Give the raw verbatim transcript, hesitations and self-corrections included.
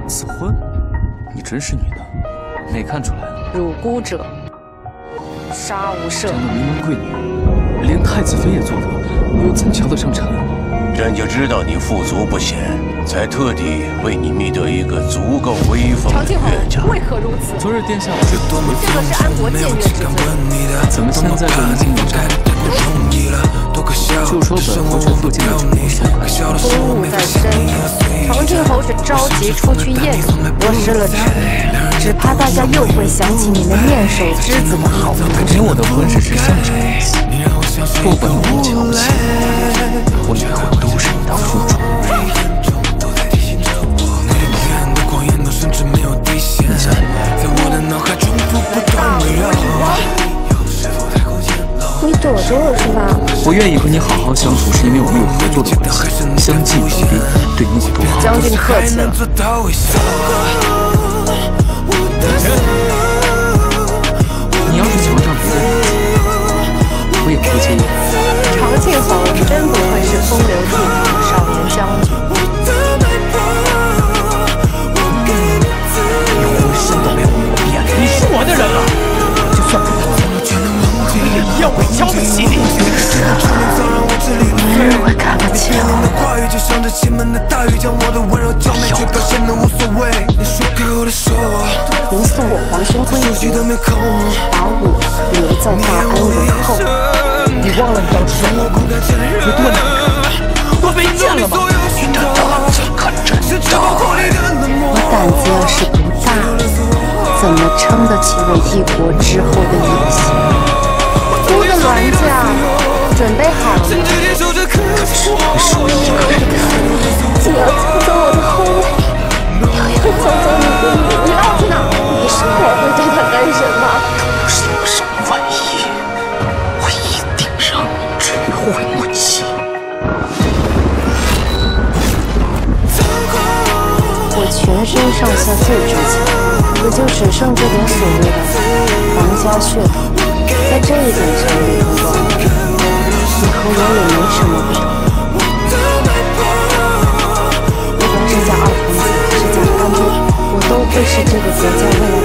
赐婚？你真是女的，没看出来。 辱孤者，杀无赦。 这样的名门贵女，连太子妃也做得，我又怎瞧得上臣？ 朕就知道你富足不显，才特地为你觅得一个足够威风的冤家。 为何如此？ 昨日殿下， 这个是安国僭越之罪。 怎么现在就能进宫斩？就说本侯爵附近的主公送来。 公务在身，长庆侯是着急出去宴请，我失了职，只怕大家又会想起你那面首之子的好名声。 你我的婚事是上乘关系，不管你多瞧不起我，我以后都是你的附主。你想， 你躲着我是吧？ 我愿意和你好好相处，是因为我们有合作的关系，相敬如宾，对你我都好。 将军客气了。 你要是墙上不在眼前，我也不介意。 长庆侯真不愧是风流倜傥的少年将军。 你浑身都被我磨遍了，你是我的人了，就算跟他走，我也一样会瞧得起你。 没人会看得起我。您送我皇兄归隐，把我留在大安人后。 你忘了你当初我有多难看，多卑贱了吗？你的胆子可真大！ 我胆子要是不大，怎么撑得起我一国之后的野心？姑的銮驾准备好了吗？ 你要抢走我的后位，又要抢走你的女儿呢？你说我会对他干什么？ 要是有什么万一，我一定让你追悔莫及。 我全身上下最值钱，也就只剩这点所谓的皇家血统，在这一点上面通过，以后我也没什么不同。不管是叫二皇子还是叫干爹，我都会是这个国家未来